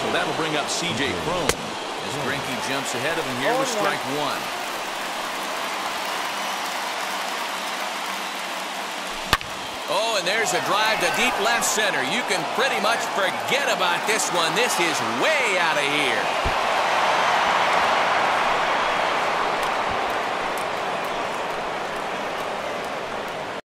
so that'll bring up C.J. CRON. As Greinke jumps ahead of him here with strike one. Oh, and there's a drive to deep left center. You can pretty much forget about this one. This is way out of here.